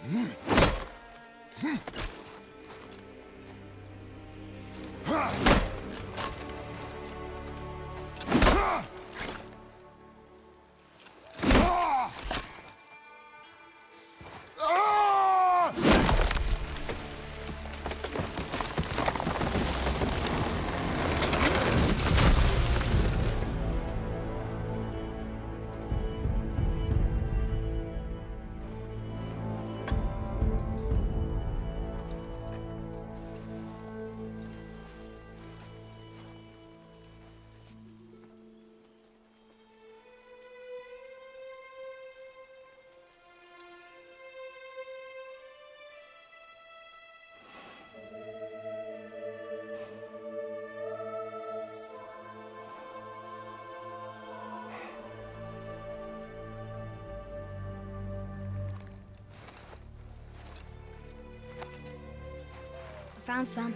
Found some.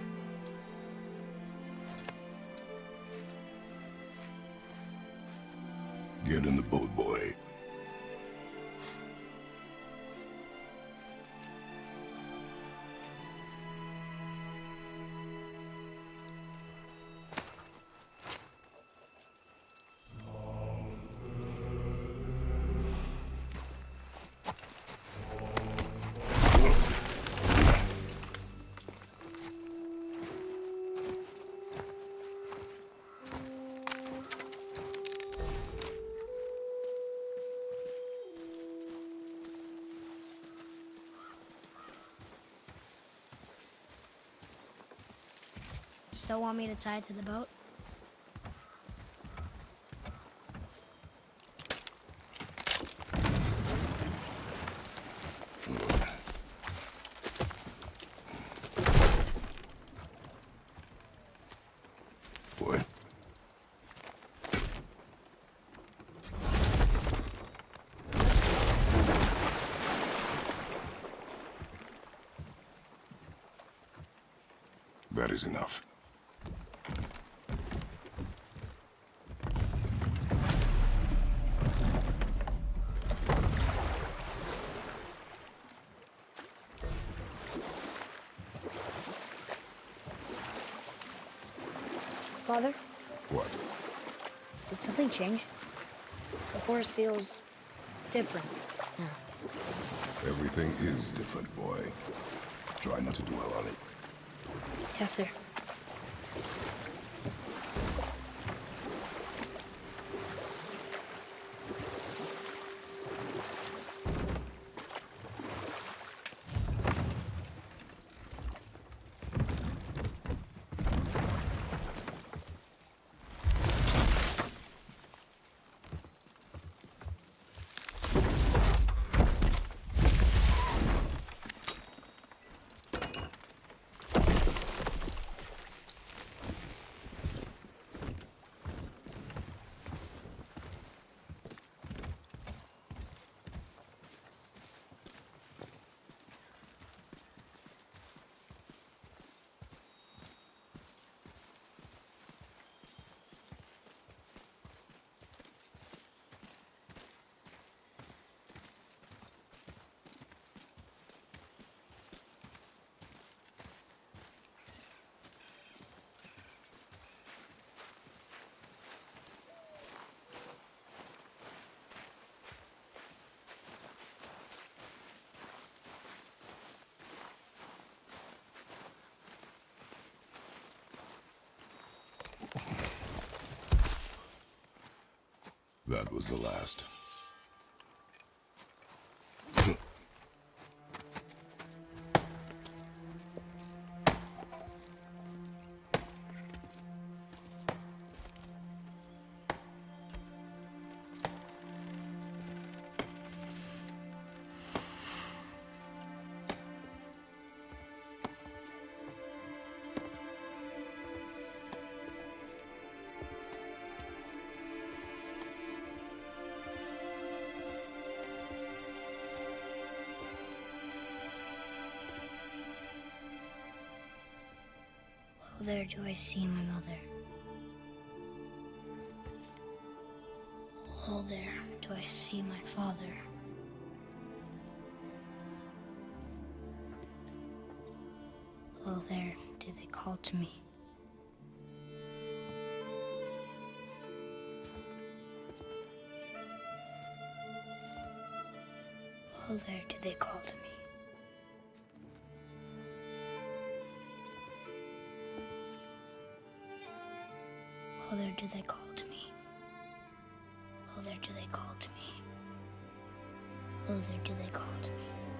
Get in the boat, boy. Still want me to tie it to the boat? Boy. That is enough. Father, What? did something change? The forest feels different now. Everything is different, boy. Try not to dwell on it. Yes, sir. That was the last. Oh, there do I see my mother. Oh, there do I see my father. Oh, there do they call to me. Oh, there do they call to me. Oh, there do they call to me. Oh, there do they call to me. Oh, there do they call to me.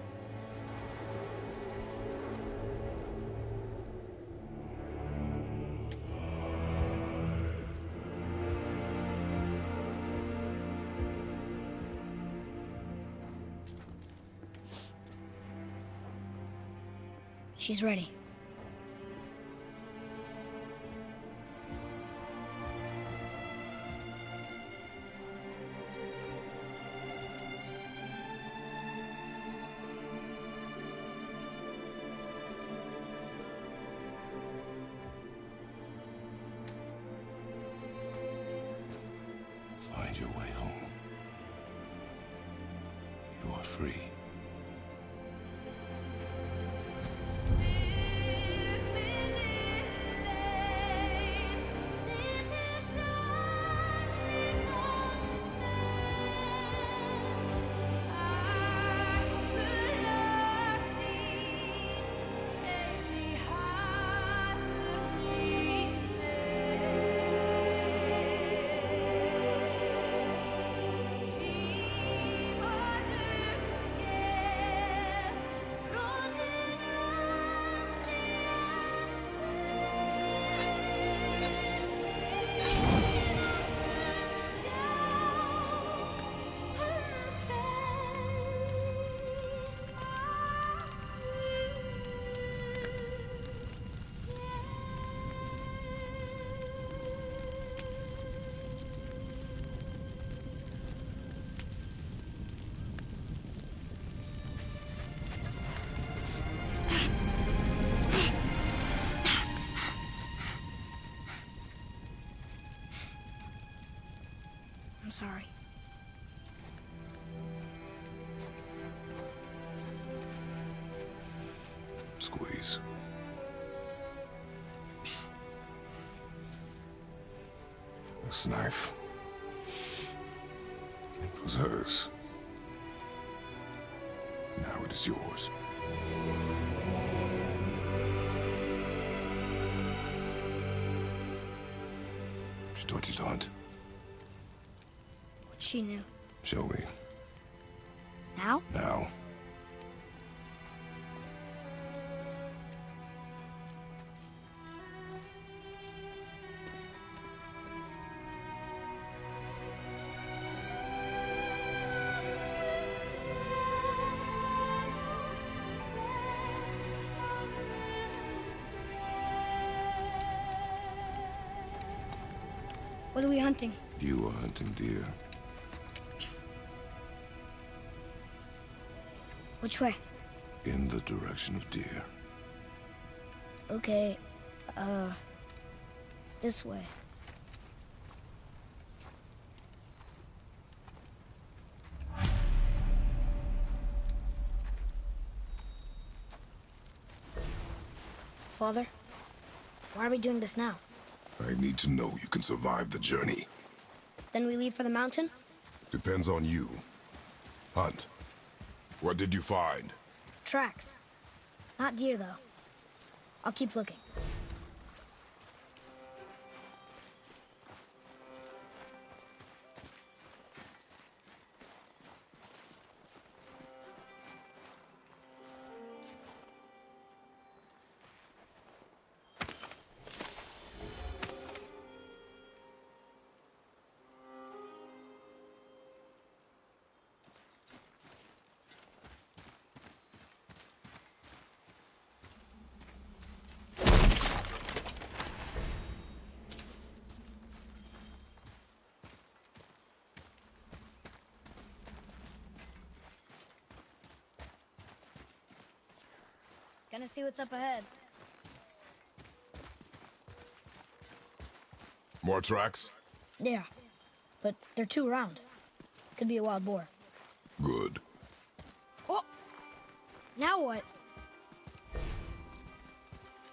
She's ready. Find your way home. You are free. I'm sorry. Squeeze. This knife. It was hers. Now it is yours. She taught you to hunt. What she knew. Show me. Now? Now. What are we hunting? You are hunting deer. Which way? In the direction of deer. Okay, this way. Father, why are we doing this now? I need to know you can survive the journey. Then we leave for the mountain? Depends on you. Hunt. What did you find? Tracks. Not deer, though. I'll keep looking. Gonna see what's up ahead. More tracks? Yeah, but they're too round. Could be a wild boar. Good. Oh! Now what?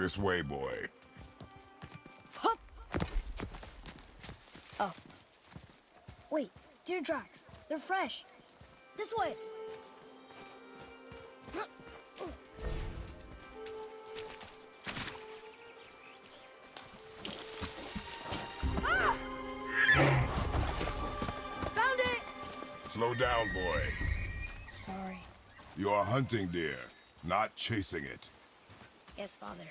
This way, boy. Hup! Oh. Wait, deer tracks. They're fresh. This way. Ah! Found it! Slow down, boy. Sorry. You are hunting deer, not chasing it. Yes, Father.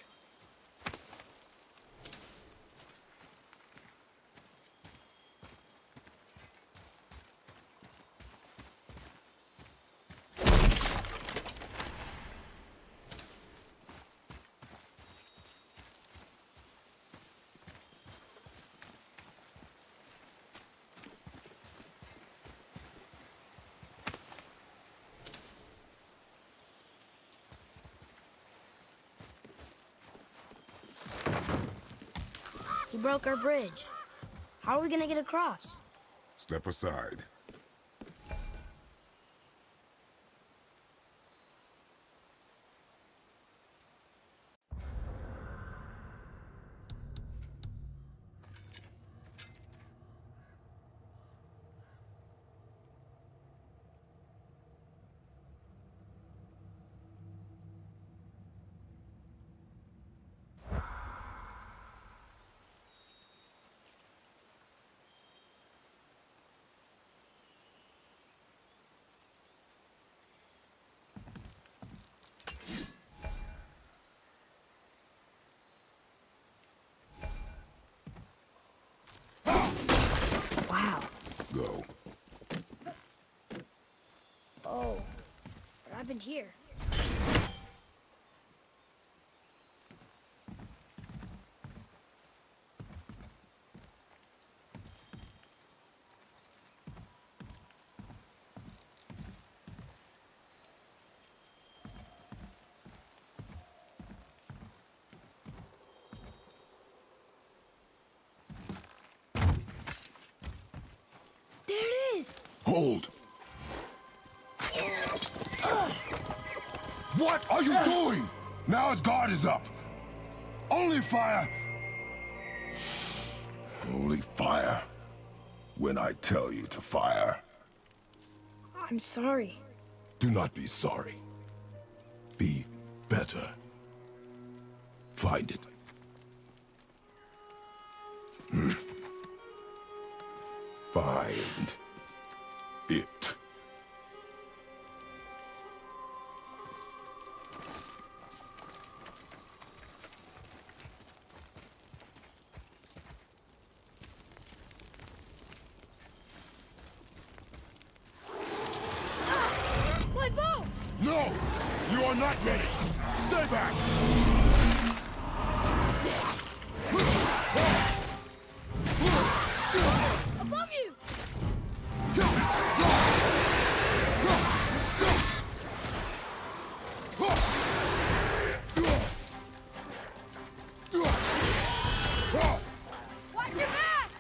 He broke our bridge. How are we gonna get across? Step aside. Wow. Go. Oh, what happened here? There it is! Hold! What are you doing? Now his guard is up. Only fire. Only fire. When I tell you to fire. I'm sorry. Do not be sorry. Be better. Find it. Find it. My bow! No! You are not ready! Stay back! Above you! Watch your back!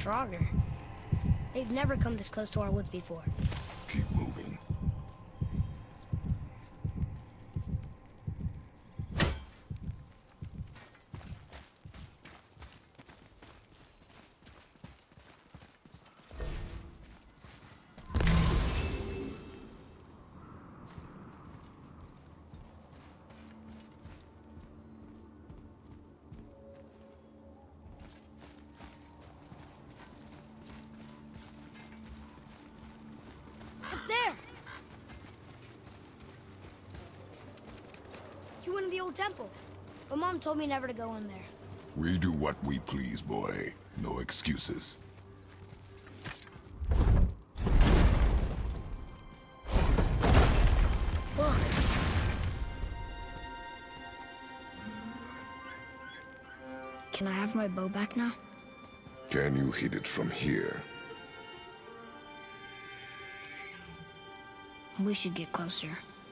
Draugr. They've never come this close to our woods before. Keep moving. There! You went in the old temple. But Mom told me never to go in there. We do what we please, boy. No excuses. Look! Can I have my bow back now? Can you hit it from here? We should get closer.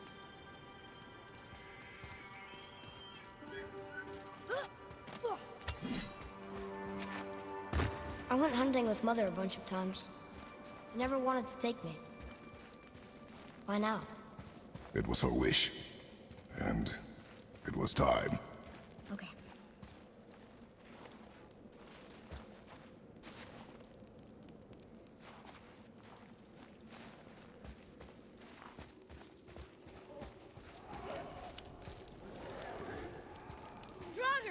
I went hunting with Mother a bunch of times. She never wanted to take me. Why now? It was her wish. And it was time. Okay. Draugr!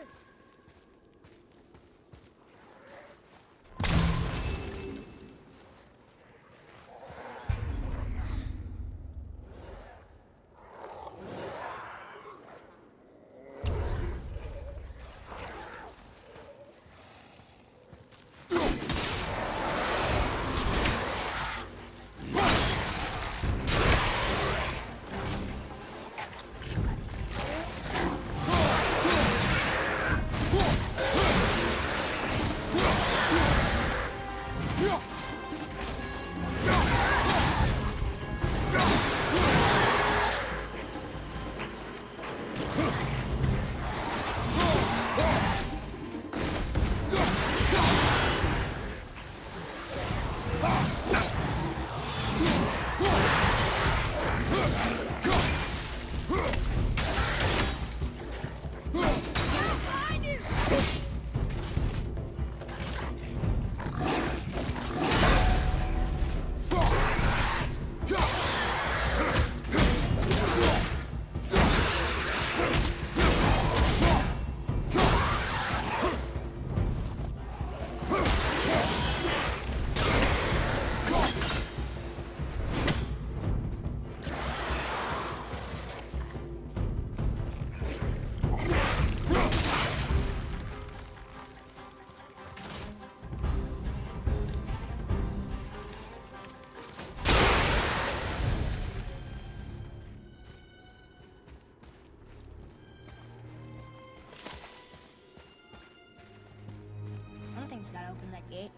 Something's gotta open that gate.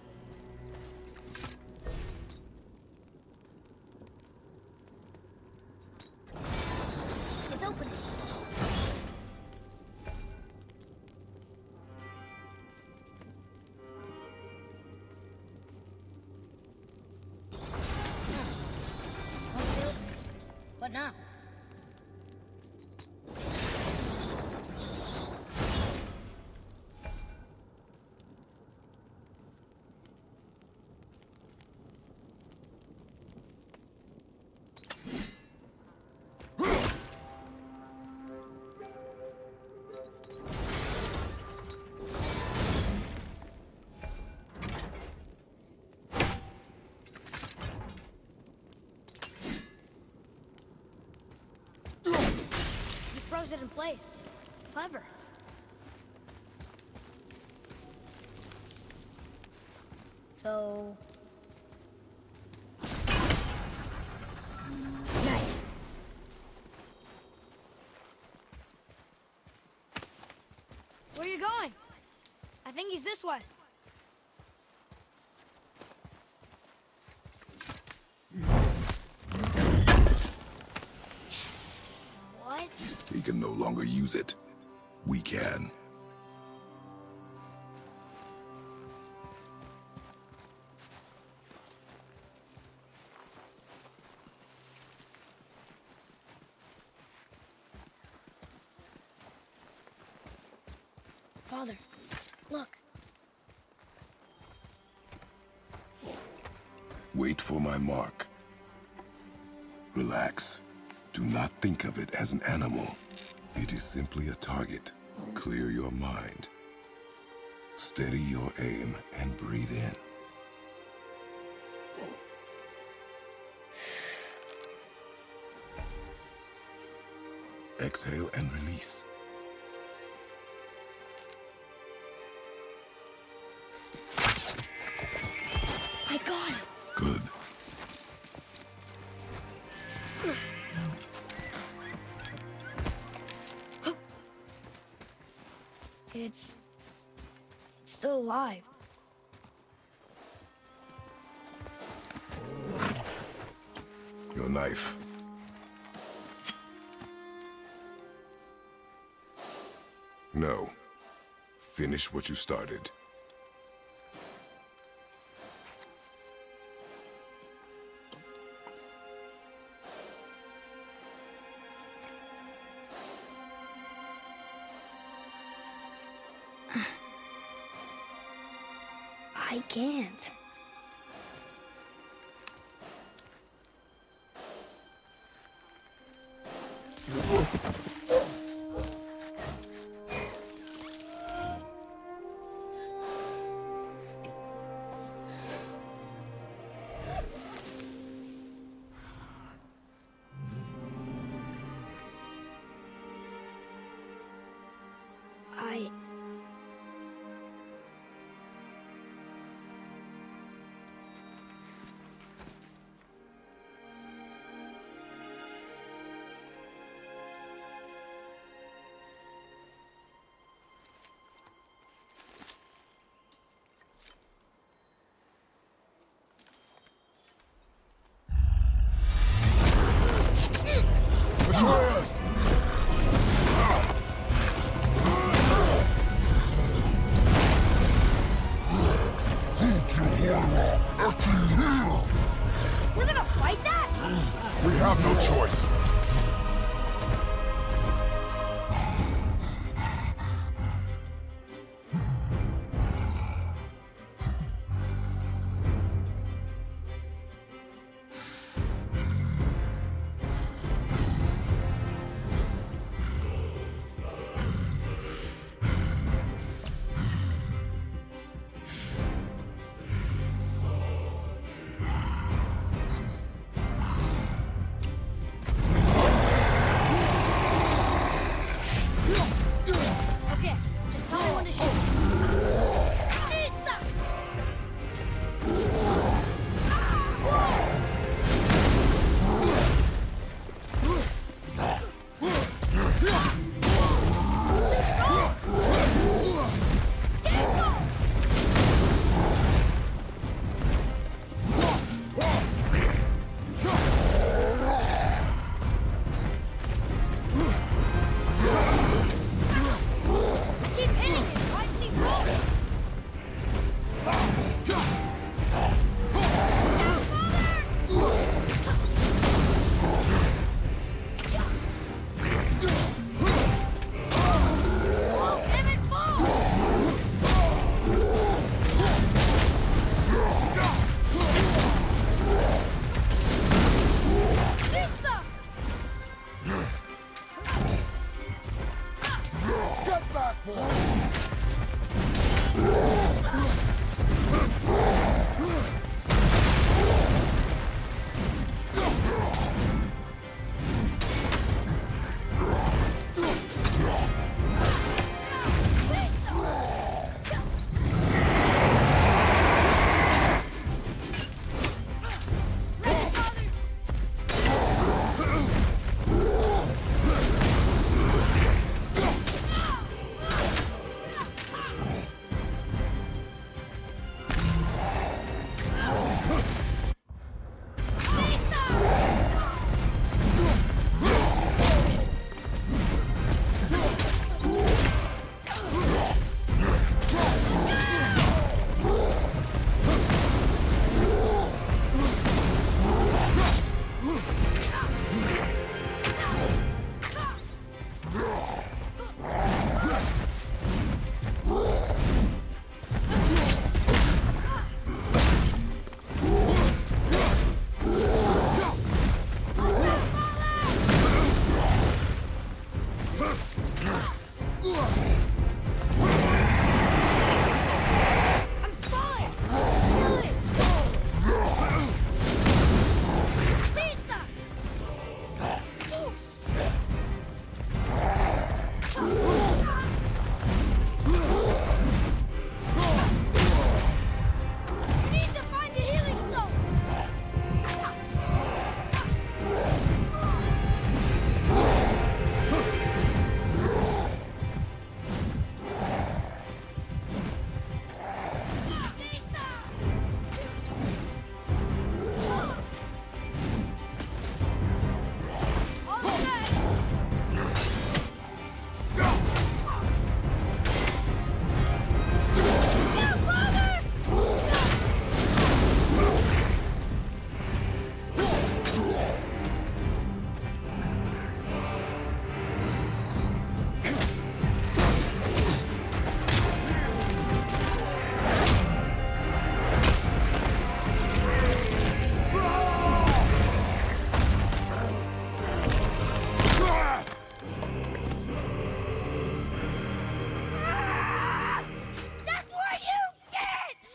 It's opening. What now? Froze it in place. Clever. So... Nice. Where are you going? I think he's this way. What? He can no longer use it. We can. Father, look. Wait for my mark. Relax. Do not think of it as an animal. It is simply a target. Clear your mind. Steady your aim and breathe in. Exhale and release. I got it. Good. It's still alive. Your knife. No. Finish what you started. I can't. Atreus! We're gonna fight that? We have no choice.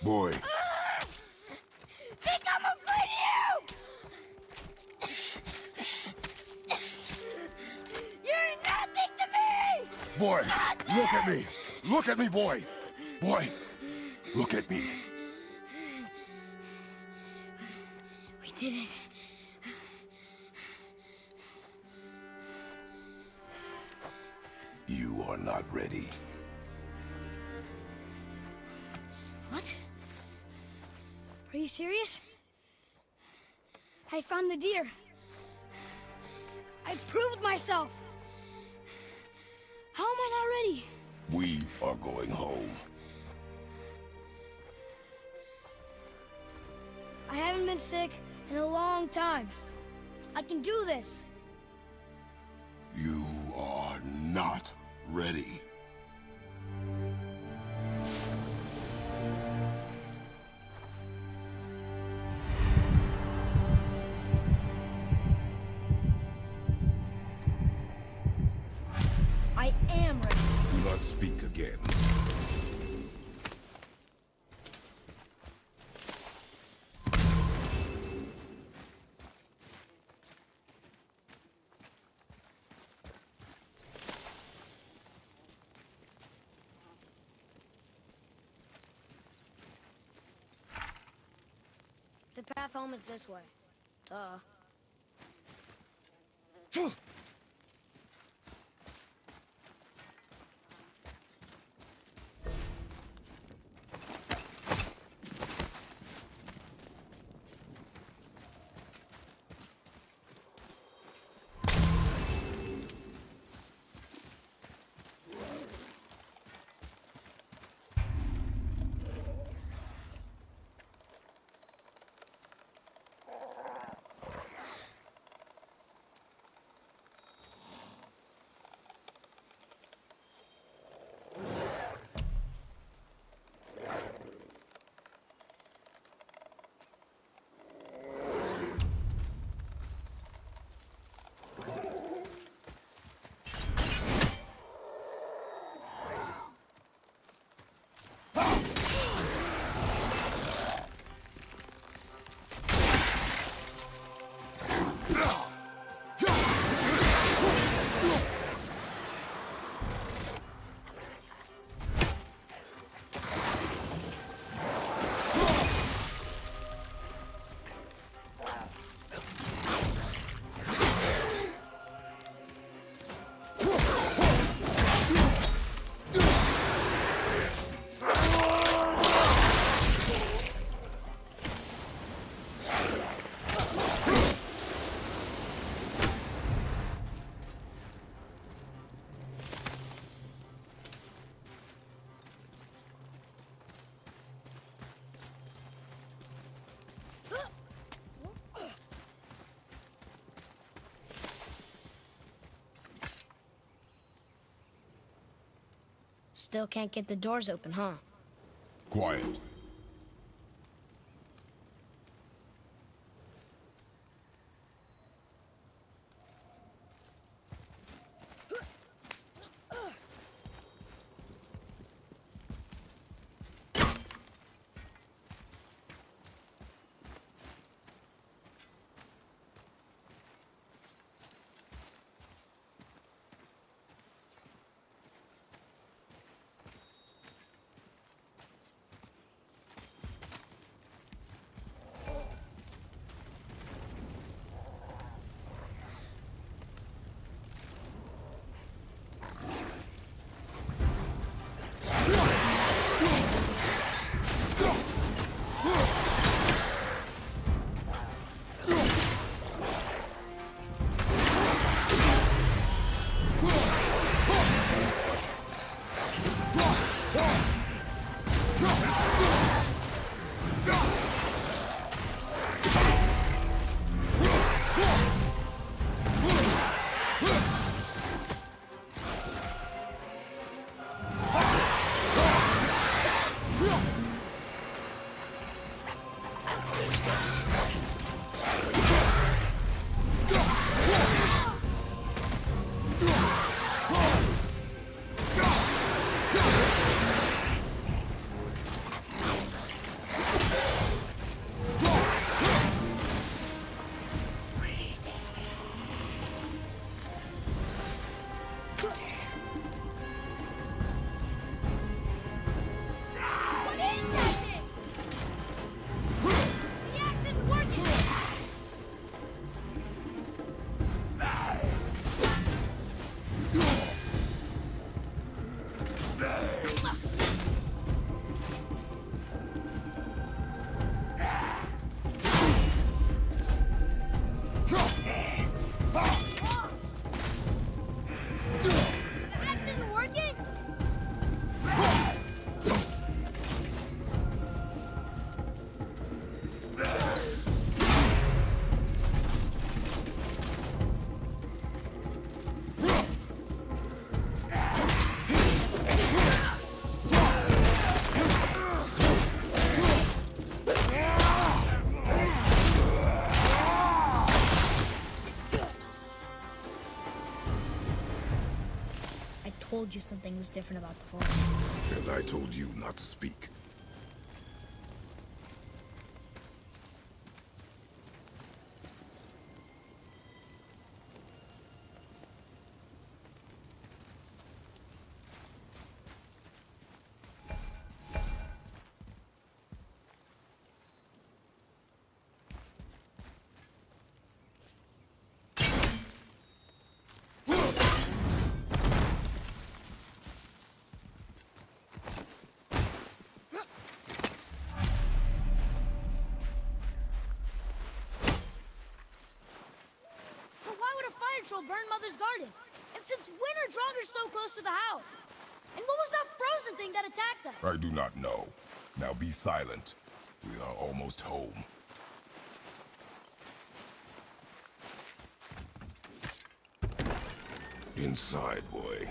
Boy. Think I'm afraid of you! You're nothing to me! Boy, Nothing! look at me! Look at me, boy! Boy, look at me. We did it. You are not ready. What? Are you serious? I found the deer. I proved myself. How am I not ready? We are going home. I haven't been sick in a long time. I can do this. You are not ready. I am ready. Do not speak again. The path home is this way. Duh. Still can't get the doors open, huh? Quiet. told you something was different about the forest. And I told you not to speak. Burn Mother's garden. And since when are Draugrs so close to the house? And what was that frozen thing that attacked us? I do not know. Now be silent. We are almost home. Inside, boy.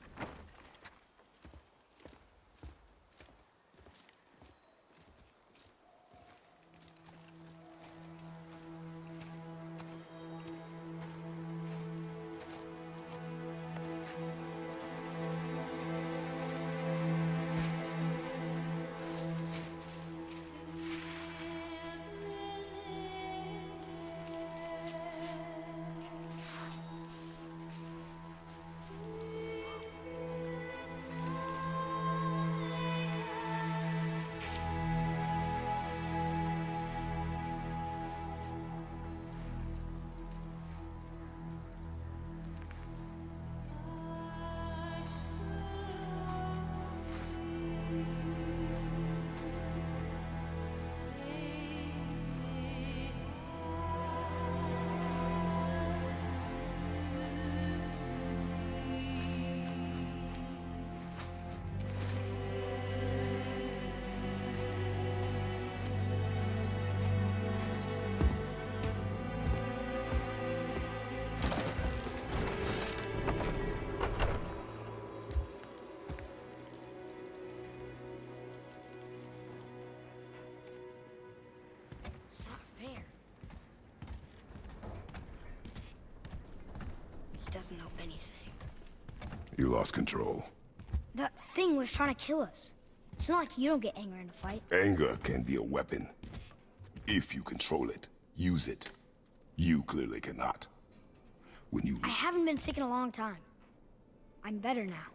Doesn't know anything. You lost control. That thing was trying to kill us. It's not like you don't get angry in a fight. Anger can be a weapon. If you control it, use it. You clearly cannot. When you... I haven't been sick in a long time. I'm better now.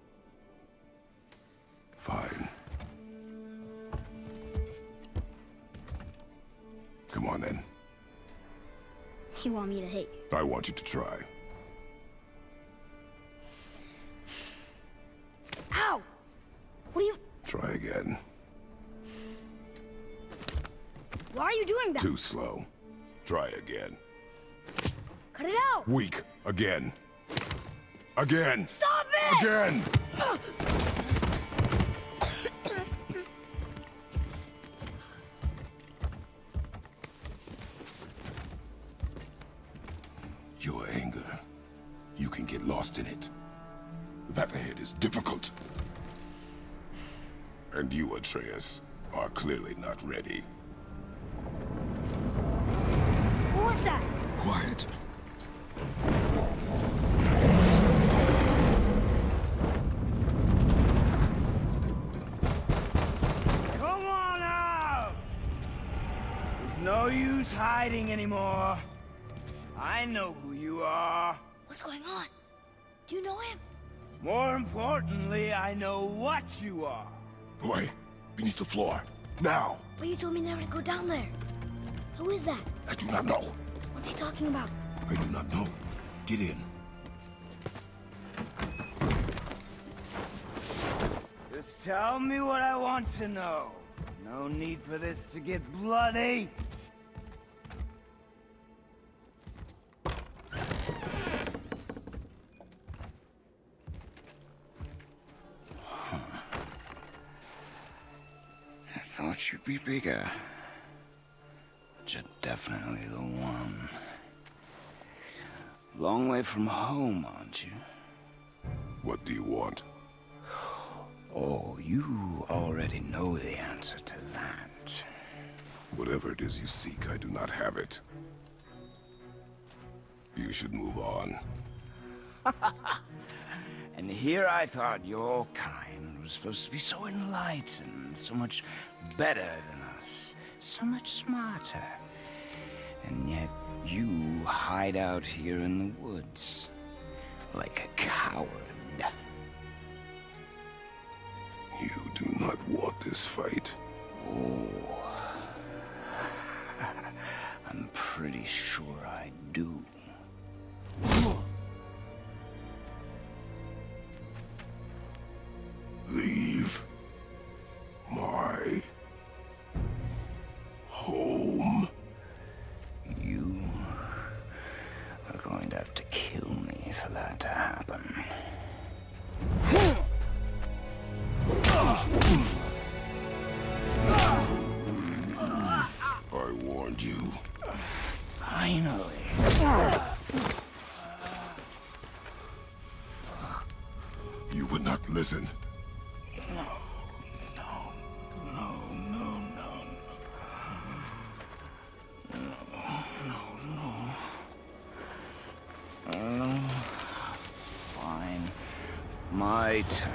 Fine. Come on then. You want me to hit you? I want you to try. Ow! What are you... Try again. Why are you doing that? Too slow. Try again. Cut it out! Weak. Again. Again! Stop it! Again! Your anger. You can get lost in it. The path ahead is difficult. And you, Atreus, are clearly not ready. What was that? Quiet. Come on out! There's no use hiding anymore. I know who you are. What's going on? Do you know him? More importantly, I know what you are. Boy, beneath the floor. Now! But you told me never to go down there. Who is that? I do not know. What's he talking about? I do not know. Get in. Just tell me what I want to know. No need for this to get bloody. I thought you'd be bigger. But you're definitely the one. Long way from home, aren't you? What do you want? Oh, you already know the answer to that. Whatever it is you seek, I do not have it. You should move on. And here I thought your kind was supposed to be so enlightened, so much better than us, so much smarter. And yet you hide out here in the woods, like a coward. You do not want this fight. Oh. I'm pretty sure I do. Leave my home. You are going to have to kill me for that to happen. I warned you. Finally. You would not listen. Fine. My turn.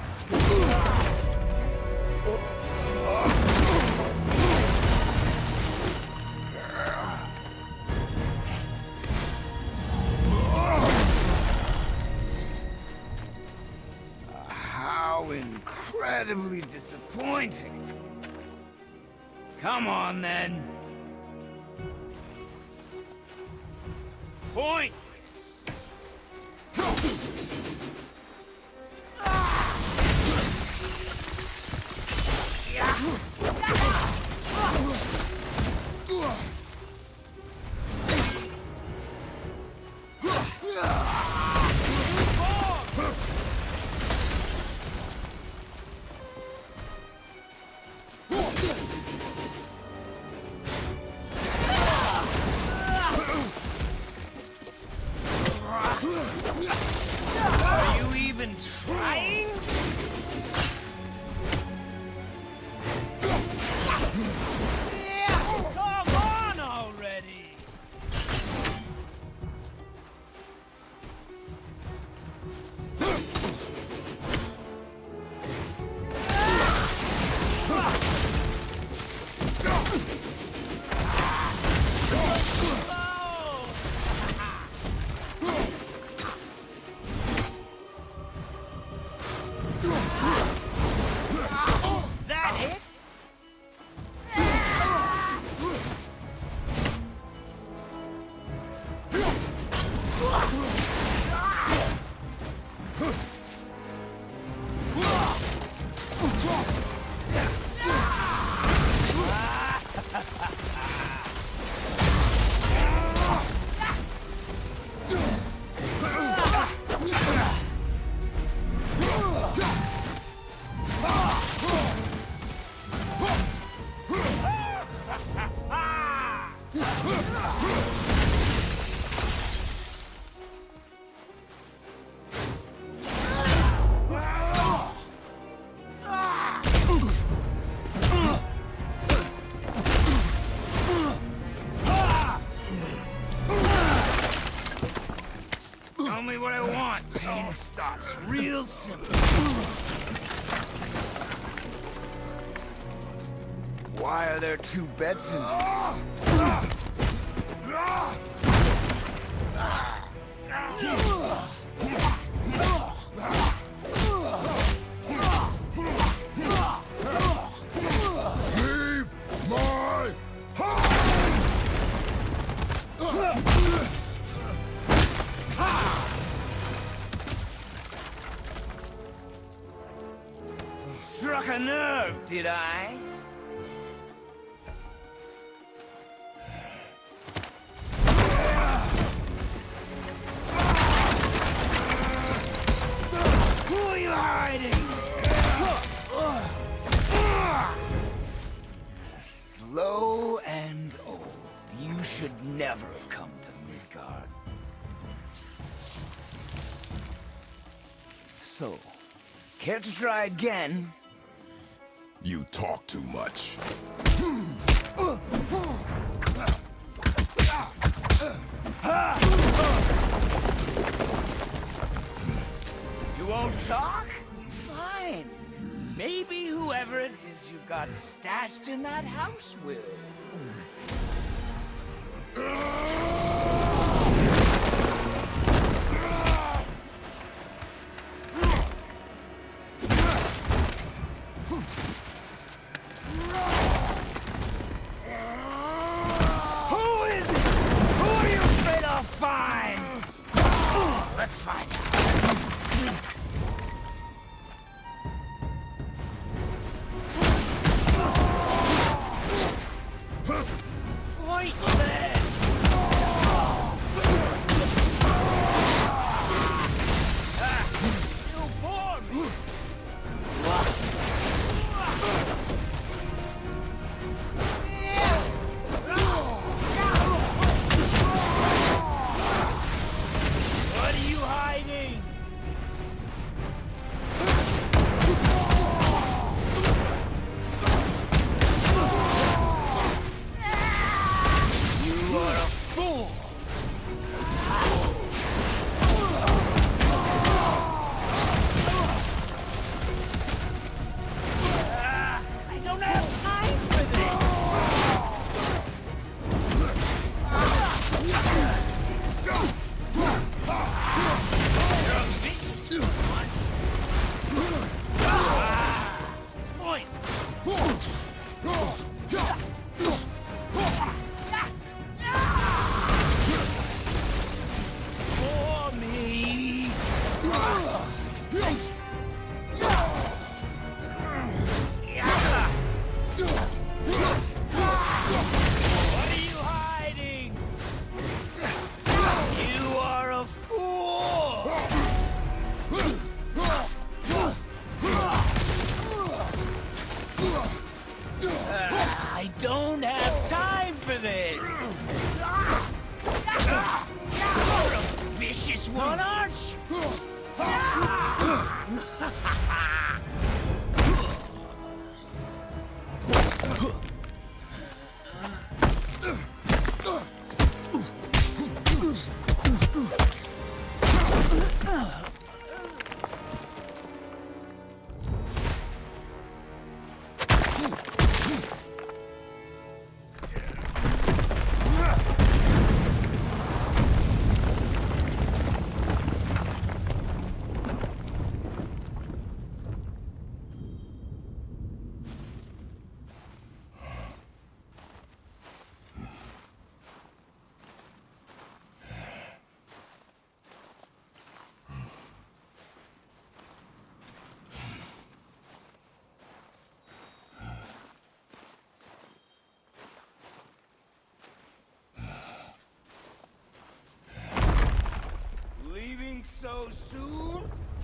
How incredibly disappointing. Come on, then. Pointless. Are you even trying? Come on already! Is that it? Tell me what I want. Pain stops real simple. Why are there two beds in here? Leave my Struck a nerve, did I? Who are you hiding? Slow and old. You should never have come to Midgard. So, care to try again? You talk too much. You won't talk? Fine. Maybe whoever it is you've got stashed in that house will. Who is it? Who are you afraid I'll find? Let's find out. Point there! Still for me! What are you hiding? You are a fool! I don't have time for Point! For me! What are you hiding? You are a fool! I don't have time for this! You're a vicious one, aren't you? Leaving so soon?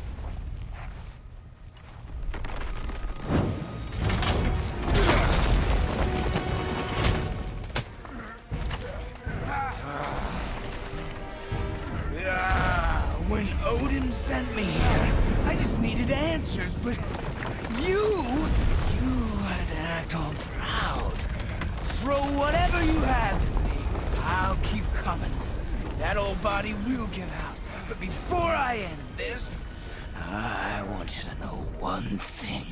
When Odin sent me here, I just needed answers, but you had to act all proud. Throw whatever you have at me. I'll keep coming. That old body will give out. But before I end this, I want you to know one thing.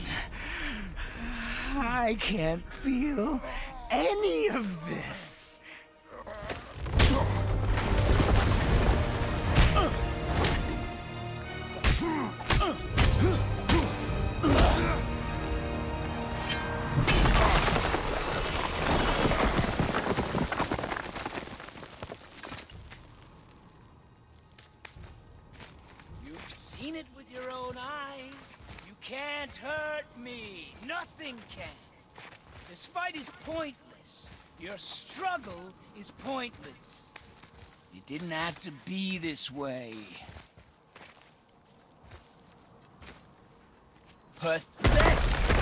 I can't feel any of this. Seen it with your own eyes. You can't hurt me. Nothing can. This fight is pointless. Your struggle is pointless. It didn't have to be this way. Pathetic!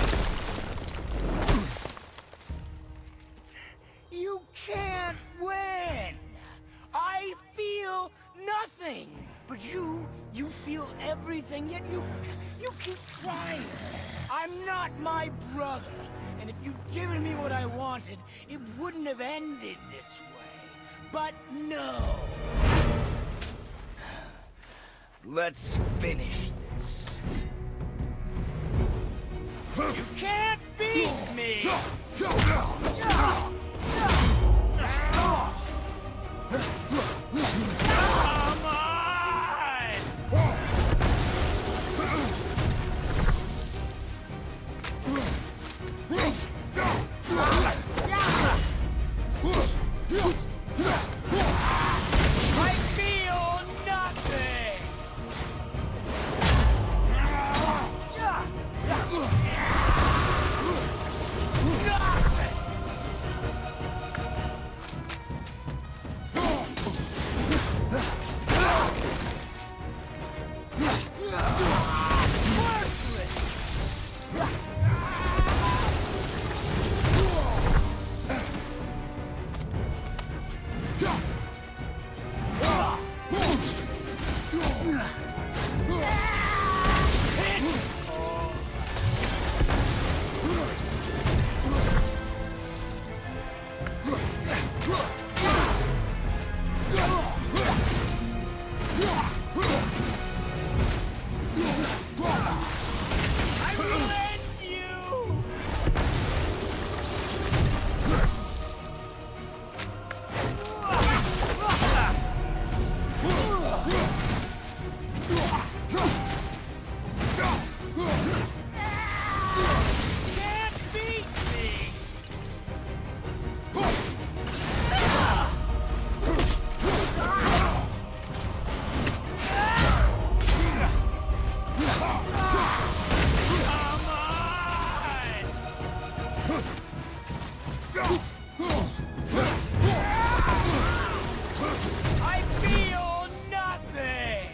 You can't win! I feel nothing! But you feel everything, yet you keep trying. I'm not my brother, and if you'd given me what I wanted, it wouldn't have ended this way. But no! Let's finish this. You can't beat me! Come on! I feel nothing! I will end you! Can't beat me! Come on! I feel nothing!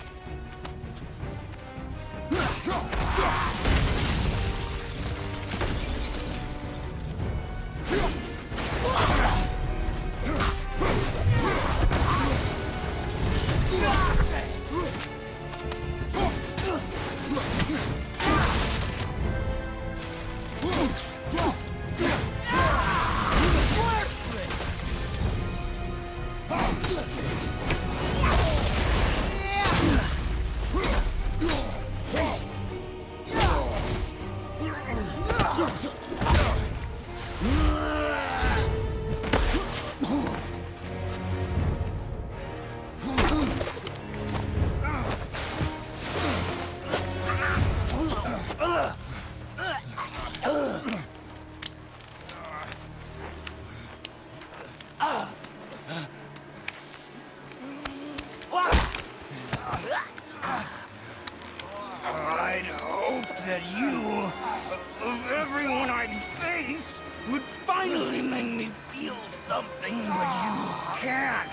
I'd hope that you, of everyone I'd faced, would finally make me feel something, but you can't.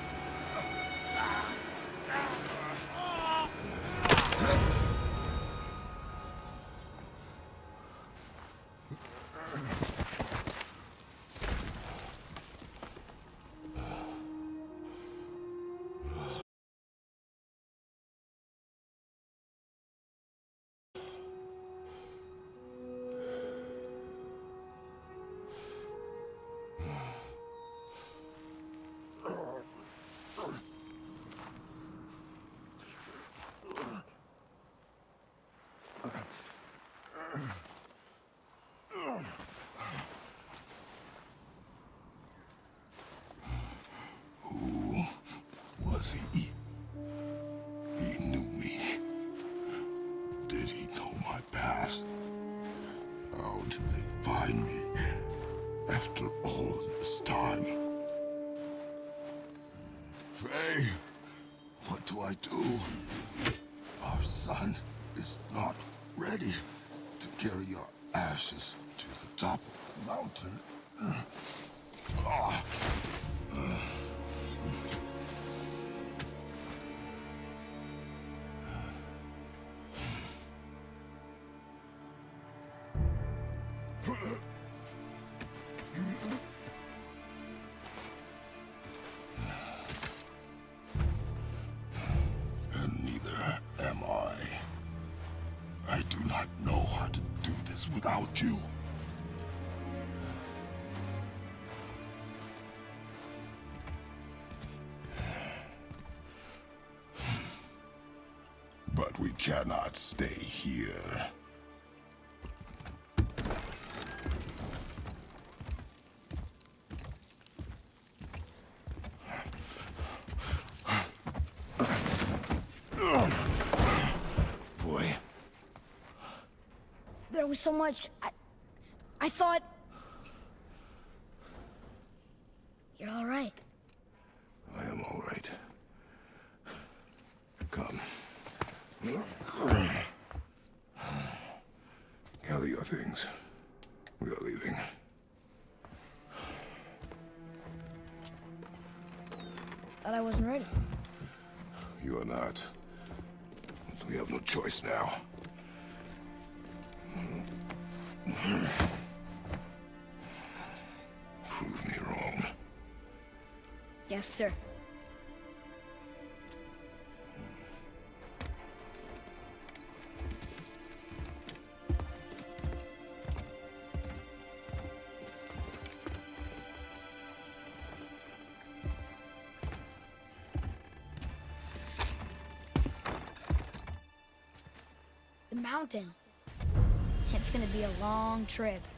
Was he? He knew me. Did he know my past? How did they find me after all this time? Faye, what do I do? Our son is not ready to carry your ashes to the top of the mountain. And neither am I. I do not know how to do this without you. But we cannot stay here. you so much. I thought... You're all right. I am all right. Come. Gather your things. We are leaving. Thought I wasn't ready. You are not. We have no choice now. Prove me wrong. Yes, sir. The mountain. It's gonna be a long trip.